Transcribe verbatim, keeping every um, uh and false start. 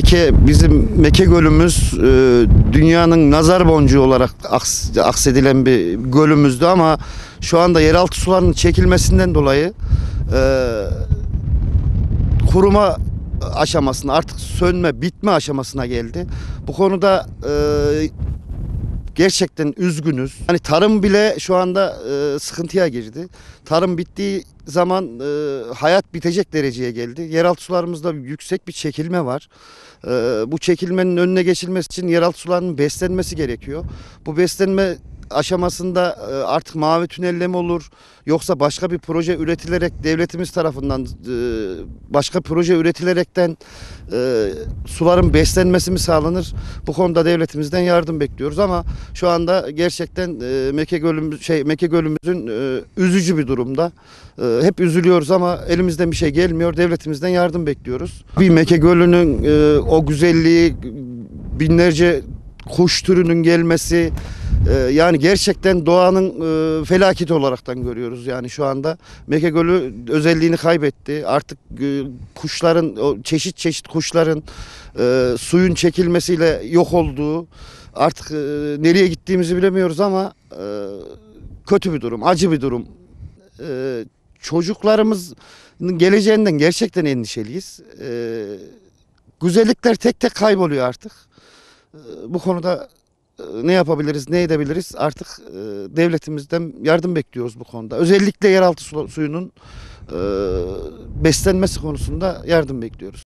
Meke, bizim Meke Gölümüz e, dünyanın nazar boncuğu olarak aks, aksedilen bir gölümüzdü ama şu anda yeraltı sularının çekilmesinden dolayı e, kuruma aşamasına, artık sönme, bitme aşamasına geldi. Bu konuda e, gerçekten üzgünüz. Hani tarım bile şu anda e, sıkıntıya girdi. Tarım bittiği zaman e, hayat bitecek dereceye geldi. Yeraltı sularımızda yüksek bir çekilme var. E, bu çekilmenin önüne geçilmesi için yeraltı sularının beslenmesi gerekiyor. Bu beslenme aşamasında e, artık mavi tünelle mi olur yoksa başka bir proje üretilerek devletimiz tarafından e, başka proje üretilerekten e, suların beslenmesi mi sağlanır? Bu konuda devletimizden yardım bekliyoruz ama şu anda gerçekten e, Meke Gölümüz şey Meke Gölümüzün e, üzücü bir durumda. E, hep üzülüyoruz ama elimizden bir şey gelmiyor. Devletimizden yardım bekliyoruz. Bir Meke Gölü'nün e, o güzelliği, binlerce kuş türünün gelmesi, Ee, yani gerçekten doğanın e, felaketi olaraktan görüyoruz yani şu anda. Meke Gölü özelliğini kaybetti. Artık e, kuşların, o çeşit çeşit kuşların e, suyun çekilmesiyle yok olduğu, artık e, nereye gittiğimizi bilemiyoruz ama e, kötü bir durum, acı bir durum. E, çocuklarımızın geleceğinden gerçekten endişeliyiz. E, güzellikler tek tek kayboluyor artık. E, bu konuda ne yapabiliriz, ne edebiliriz? Artık e, devletimizden yardım bekliyoruz bu konuda. Özellikle yeraltı su, suyunun e, beslenmesi konusunda yardım bekliyoruz.